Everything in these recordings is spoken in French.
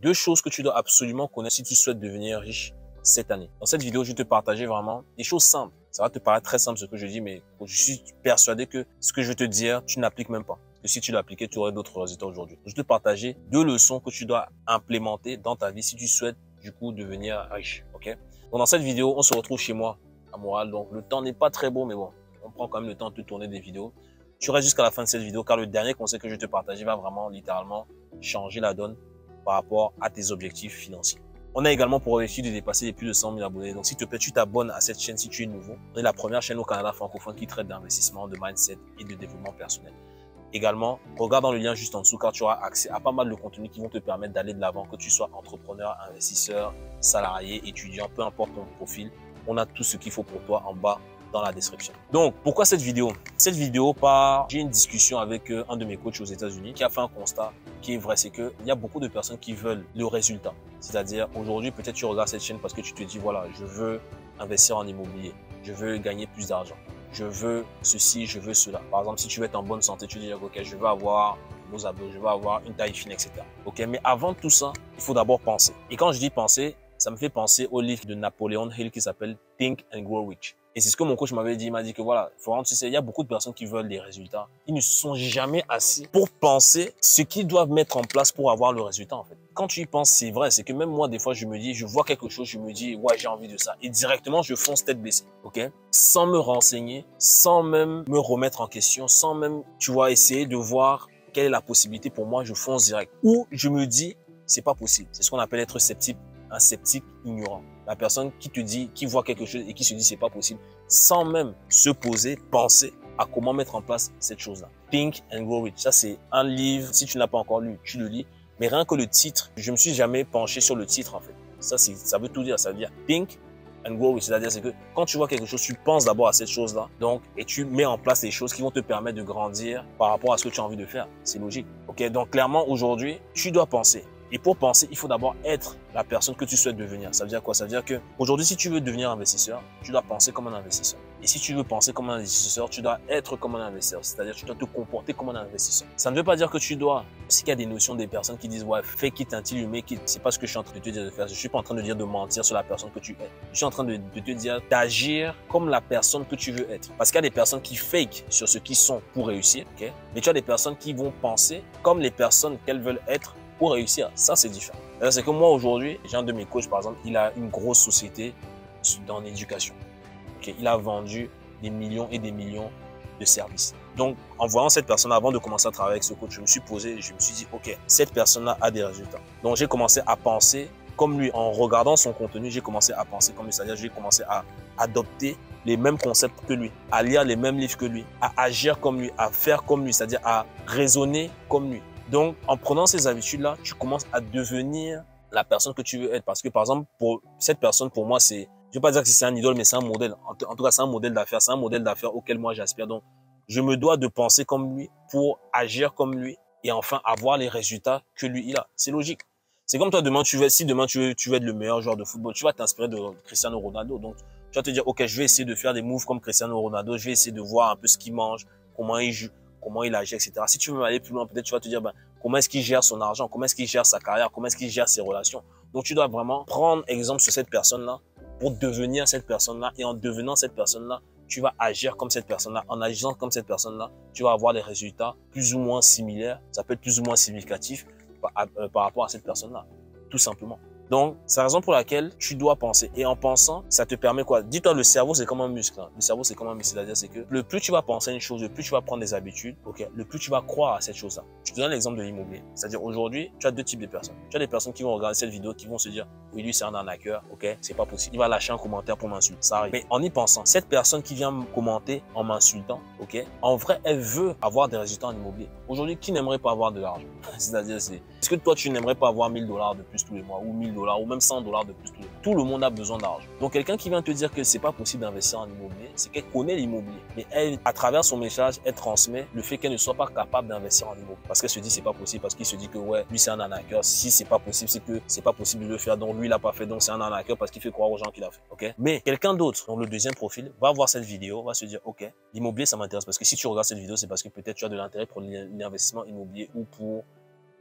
2 choses que tu dois absolument connaître si tu souhaites devenir riche cette année. Dans cette vidéo, je vais te partager vraiment des choses simples. Ça va te paraître très simple ce que je dis, mais je suis persuadé que ce que je vais te dire, tu n'appliques même pas. Parce que si tu l'appliquais, tu aurais d'autres résultats aujourd'hui. Je vais te partager 2 leçons que tu dois implémenter dans ta vie si tu souhaites du coup devenir riche. Ok? Donc dans cette vidéo, on se retrouve chez moi à Montréal. Donc le temps n'est pas très beau, mais bon, on prend quand même le temps de te tourner des vidéos. Tu restes jusqu'à la fin de cette vidéo car le dernier conseil que je vais te partager va vraiment littéralement changer la donne par rapport à tes objectifs financiers. On a également pour objectif de dépasser les plus de 100 000 abonnés. Donc, s'il te plaît, tu t'abonnes à cette chaîne si tu es nouveau. On est la première chaîne au Canada francophone qui traite d'investissement, de mindset et de développement personnel. Également, regarde dans le lien juste en dessous car tu auras accès à pas mal de contenus qui vont te permettre d'aller de l'avant, que tu sois entrepreneur, investisseur, salarié, étudiant, peu importe ton profil. On a tout ce qu'il faut pour toi en bas dans la description. Donc, pourquoi cette vidéo? Cette vidéo j'ai une discussion avec un de mes coachs aux États-Unis qui a fait un constat qui est vrai, c'est qu'il y a beaucoup de personnes qui veulent le résultat. C'est-à-dire, aujourd'hui, peut-être tu regardes cette chaîne parce que tu te dis, voilà, je veux investir en immobilier, je veux gagner plus d'argent, je veux ceci, je veux cela. Par exemple, si tu veux être en bonne santé, tu te dis, ok, je veux avoir beaux abdos, je veux avoir une taille fine, etc. Ok, mais avant tout ça, il faut d'abord penser. Et quand je dis penser, ça me fait penser au livre de Napoleon Hill qui s'appelle Think and Grow Rich. Et c'est ce que mon coach m'avait dit. Il m'a dit que voilà, Florent, tu sais, il y a beaucoup de personnes qui veulent des résultats. Ils ne sont jamais assis pour penser ce qu'ils doivent mettre en place pour avoir le résultat, en fait. Quand tu y penses, c'est vrai. C'est que même moi, des fois, je me dis, je vois quelque chose, je me dis, ouais, j'ai envie de ça. Et directement, je fonce tête baissée. OK? Sans me renseigner, sans même me remettre en question, sans même, tu vois, essayer de voir quelle est la possibilité pour moi, je fonce direct. Ou je me dis, c'est pas possible. C'est ce qu'on appelle être sceptique, un sceptique ignorant. La personne qui te dit, qui voit quelque chose et qui se dit c'est pas possible, sans même se poser, penser à comment mettre en place cette chose-là. Think and Grow Rich. Ça, c'est un livre. Si tu ne l'as pas encore lu, tu le lis. Mais rien que le titre, je me suis jamais penché sur le titre, en fait. Ça veut tout dire. Ça veut dire Think and Grow Rich. C'est-à-dire, c'est que quand tu vois quelque chose, tu penses d'abord à cette chose-là. Donc, et tu mets en place les choses qui vont te permettre de grandir par rapport à ce que tu as envie de faire. C'est logique. OK? Donc, clairement, aujourd'hui, tu dois penser. Et pour penser, il faut d'abord être la personne que tu souhaites devenir. Ça veut dire quoi? Ça veut dire que aujourd'hui, si tu veux devenir investisseur, tu dois penser comme un investisseur. Et si tu veux penser comme un investisseur, tu dois être comme un investisseur. C'est-à-dire, tu dois te comporter comme un investisseur. Ça ne veut pas dire que tu dois. C'est qu'il y a des notions des personnes qui disent, ouais, fake it until you make it. C'est pas ce que je suis en train de te dire de faire. Je suis pas en train de dire de mentir sur la personne que tu es. Je suis en train de te dire d'agir comme la personne que tu veux être. Parce qu'il y a des personnes qui fake sur ce qu'ils sont pour réussir, ok? Mais tu as des personnes qui vont penser comme les personnes qu'elles veulent être pour réussir. Ça, c'est différent. C'est que moi, aujourd'hui, j'ai un de mes coachs, par exemple, il a une grosse société dans l'éducation. Okay? Il a vendu des millions et des millions de services. Donc, en voyant cette personne, avant de commencer à travailler avec ce coach, je me suis posé, je me suis dit, OK, cette personne-là a des résultats. Donc, j'ai commencé à penser comme lui. En regardant son contenu, j'ai commencé à penser comme lui. C'est-à-dire, j'ai commencé à adopter les mêmes concepts que lui, à lire les mêmes livres que lui, à agir comme lui, à faire comme lui, c'est-à-dire à raisonner comme lui. Donc, en prenant ces habitudes-là, tu commences à devenir la personne que tu veux être. Parce que, par exemple, pour cette personne, pour moi, je ne vais pas dire que c'est un idole, mais c'est un modèle. En tout cas, c'est un modèle d'affaires. C'est un modèle d'affaires auquel moi, j'aspire. Donc, je me dois de penser comme lui pour agir comme lui et enfin avoir les résultats que lui, il a. C'est logique. C'est comme toi, si demain tu veux être le meilleur joueur de football, tu vas t'inspirer de Cristiano Ronaldo. Donc, tu vas te dire, OK, je vais essayer de faire des moves comme Cristiano Ronaldo. Je vais essayer de voir un peu ce qu'il mange, comment il joue, comment il agit, etc. Si tu veux aller plus loin, peut-être tu vas te dire, comment est-ce qu'il gère son argent, comment est-ce qu'il gère sa carrière, comment est-ce qu'il gère ses relations. Donc, tu dois vraiment prendre exemple sur cette personne-là pour devenir cette personne-là. Et en devenant cette personne-là, tu vas agir comme cette personne-là. En agissant comme cette personne-là, tu vas avoir des résultats plus ou moins similaires. Ça peut être plus ou moins significatif par rapport à cette personne-là, tout simplement. Donc, c'est la raison pour laquelle tu dois penser. Et en pensant, ça te permet quoi? Dis-toi, le cerveau, c'est comme un muscle. Hein. Le cerveau, c'est comme un muscle. C'est-à-dire, c'est que le plus tu vas penser à une chose, le plus tu vas prendre des habitudes, ok, le plus tu vas croire à cette chose-là. Je te donne l'exemple de l'immobilier. C'est-à-dire, aujourd'hui, tu as 2 types de personnes. Tu as des personnes qui vont regarder cette vidéo, qui vont se dire, oui, lui, c'est un arnaqueur, ok, c'est pas possible. Il va lâcher un commentaire pour m'insulter. Ça arrive. Mais en y pensant, cette personne qui vient me commenter en m'insultant, ok, en vrai, elle veut avoir des résultats en immobilier. Aujourd'hui, qui n'aimerait pas avoir de l'argent? C'est-à-dire, est-ce que toi, tu n'aimerais pas avoir 1000 $ de plus tous les mois, ou 1000 $, ou même 100 $ de plus tous les mois? Tout le monde a besoin d'argent. Donc, quelqu'un qui vient te dire que c'est pas possible d'investir en immobilier, c'est qu'elle connaît l'immobilier. Mais elle, à travers son message, elle transmet le fait qu'elle ne soit pas capable d'investir en immobilier. Parce qu'elle se dit c'est pas possible, parce qu'il se dit que ouais, lui c'est un arnaqueur. Si c'est pas possible, c'est que c'est pas possible de le faire. Donc lui, il l'a pas fait. Donc c'est un arnaqueur parce qu'il fait croire aux gens qu'il a fait. Ok? Mais quelqu'un d'autre, dans le deuxième profil, va voir cette vidéo, va se dire ok, l'immobilier ça m'intéresse. Parce que si tu regardes cette vidéo, c'est parce que peut-être tu as de l'intérêt pour l'investissement immobilier ou pour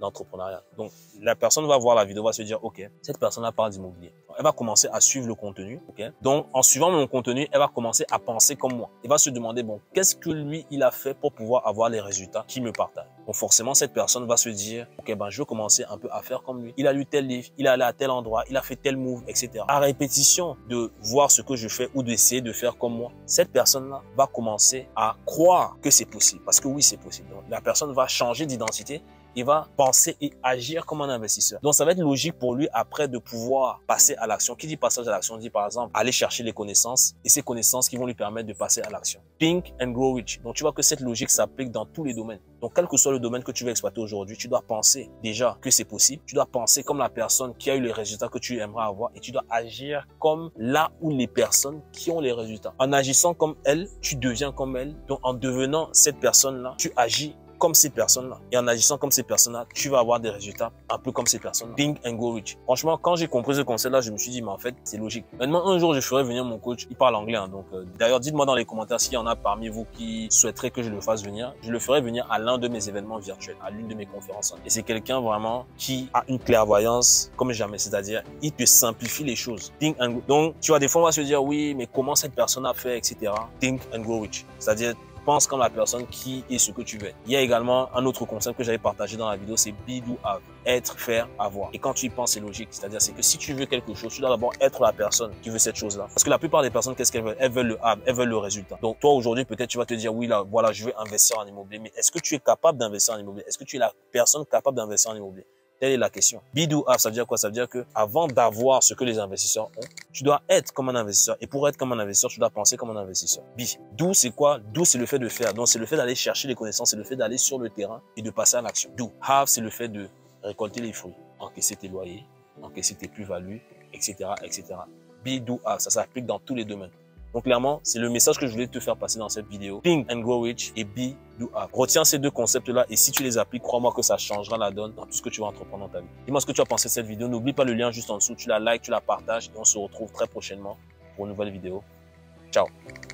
l'entrepreneuriat. Donc, la personne va voir la vidéo, va se dire, OK, cette personne-là parle d'immobilier. Elle va commencer à suivre le contenu, OK? Donc, en suivant mon contenu, elle va commencer à penser comme moi. Elle va se demander, bon, qu'est-ce que lui, il a fait pour pouvoir avoir les résultats qu'il me partage? Donc, forcément, cette personne va se dire, OK, ben, je vais commencer un peu à faire comme lui. Il a lu tel livre, il est allé à tel endroit, il a fait tel move, etc. À répétition de voir ce que je fais ou d'essayer de faire comme moi, cette personne-là va commencer à croire que c'est possible. Parce que oui, c'est possible. Donc, la personne va changer d'identité. Il va penser et agir comme un investisseur. Donc, ça va être logique pour lui après de pouvoir passer à l'action. Qui dit passage à l'action dit par exemple aller chercher les connaissances et ces connaissances qui vont lui permettre de passer à l'action. Think and grow rich. Donc, tu vois que cette logique s'applique dans tous les domaines. Donc, quel que soit le domaine que tu veux exploiter aujourd'hui, tu dois penser déjà que c'est possible. Tu dois penser comme la personne qui a eu les résultats que tu aimerais avoir et tu dois agir comme là où les personnes qui ont les résultats. En agissant comme elle, tu deviens comme elle. Donc, en devenant cette personne-là, tu agis comme ces personnes-là. Et en agissant comme ces personnes-là, tu vas avoir des résultats un peu comme ces personnes-là. Think and go rich. Franchement, quand j'ai compris ce concept-là, je me suis dit, mais en fait, c'est logique. Maintenant, un jour, je ferai venir mon coach. Il parle anglais, hein, donc d'ailleurs, dites-moi dans les commentaires s'il y en a parmi vous qui souhaiteraient que je le fasse venir. Je le ferai venir à l'un de mes événements virtuels, à l'une de mes conférences. Et c'est quelqu'un vraiment qui a une clairvoyance comme jamais. C'est-à-dire, il te simplifie les choses. Think and go. Donc, tu vois, des fois, on va se dire, oui, mais comment cette personne a fait, etc. Think and go rich. C'est-à-dire, pense comme la personne qui est ce que tu veux. Il y a également un autre concept que j'avais partagé dans la vidéo, c'est be, do, have. Être, faire, avoir. Et quand tu y penses, c'est logique. C'est-à-dire, c'est que si tu veux quelque chose, tu dois d'abord être la personne qui veut cette chose-là. Parce que la plupart des personnes, qu'est-ce qu'elles veulent? Elles veulent le have, elles veulent le résultat. Donc, toi, aujourd'hui, peut-être, tu vas te dire, oui, là, voilà, je veux investir en immobilier. Mais est-ce que tu es capable d'investir en immobilier? Est-ce que tu es la personne capable d'investir en immobilier? Telle est la question. Be, do, have, ça veut dire quoi? Ça veut dire que avant d'avoir ce que les investisseurs ont, tu dois être comme un investisseur. Et pour être comme un investisseur, tu dois penser comme un investisseur. Be. Do, c'est quoi? Do, c'est le fait de faire. Donc, c'est le fait d'aller chercher les connaissances, c'est le fait d'aller sur le terrain et de passer à l'action. Do. Have, c'est le fait de récolter les fruits, encaisser tes loyers, encaisser tes plus-values, etc., etc. Be, do, have, ça s'applique dans tous les domaines. Donc clairement, c'est le message que je voulais te faire passer dans cette vidéo. Think and grow rich et be, do, have. Retiens ces deux concepts-là et si tu les appliques, crois-moi que ça changera la donne dans tout ce que tu vas entreprendre dans ta vie. Dis-moi ce que tu as pensé de cette vidéo. N'oublie pas le lien juste en dessous. Tu la likes, tu la partages et on se retrouve très prochainement pour une nouvelle vidéo. Ciao.